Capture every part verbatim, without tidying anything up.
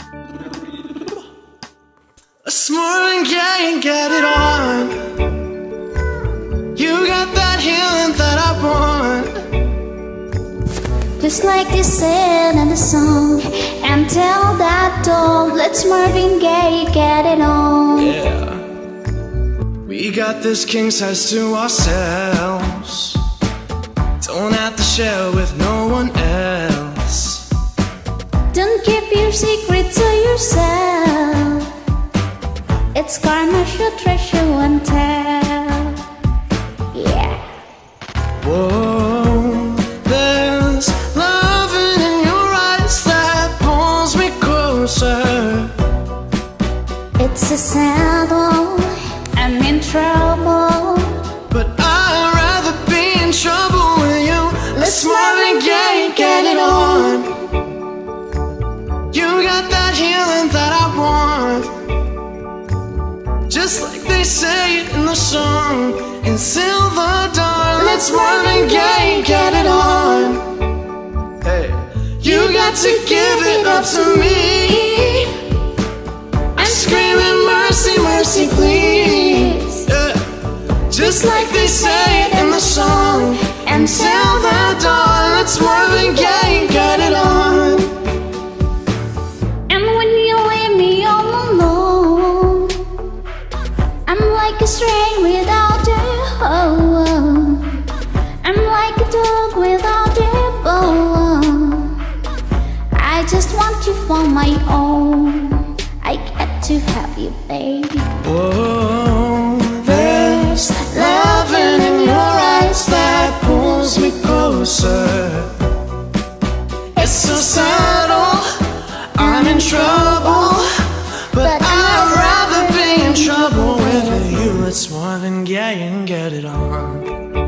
Let's Marvin Gaye and get it on. You got that healing that I want. Just like they said in the song, and tell that dog, let's Marvin Gaye get it on. Yeah. We got this king size to ourselves. Don't have to share with no one else. Don't keep your secret to yourself. It's commercial treasure one tell. Yeah. Whoa, there's loving in your eyes that pulls me closer. It's a saddle, I'm in trouble, but I'd rather be in trouble with you. Let's Marvin Gaye, get it on. You got that healing that I want. Just like they say in the song, in Silver Dawn. Let's Marvin Gaye, get it on. Hey, you got to give it up to me. I'm screaming mercy, mercy, please. Yeah. Just like they say in the song, and Silver Dawn. Let's Marvin Gaye, get it on. And when you leave me all alone, I'm like a string without a hole. I'm like a dog without a bone. I just want you for my own. I get to have you, baby. Whoa, there's loving in your eyes that pulls me closer. It's so subtle, I'm in trouble, but I'd rather be in trouble with you. Let's Marvin Gaye and get it on.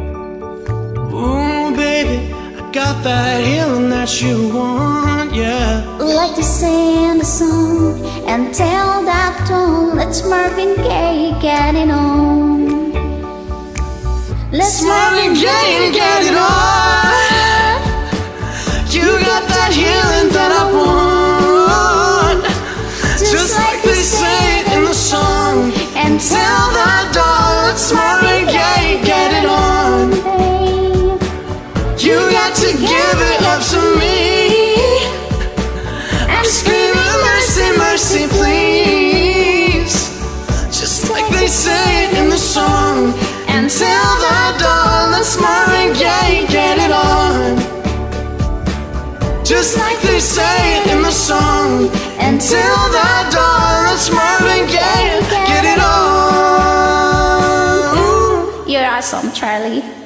Ooh, baby, I got that healing that you want, yeah. Like to sing the song and tell that tone. Let's Marvin Gaye get it on. Let's Marvin Gaye and get it on. You got that healing that I want. Just like they say in the song, and tell that dog, let's Marvin Gaye, get it on. You got to give it up to me. I'm screaming mercy, mercy, please. Just like they say in the song, and tell that dog, let's Marvin Gaye, get it on. Just like they say in the song, and tell that dog, let's Marvin Gaye, get it on. You're awesome, Charlie.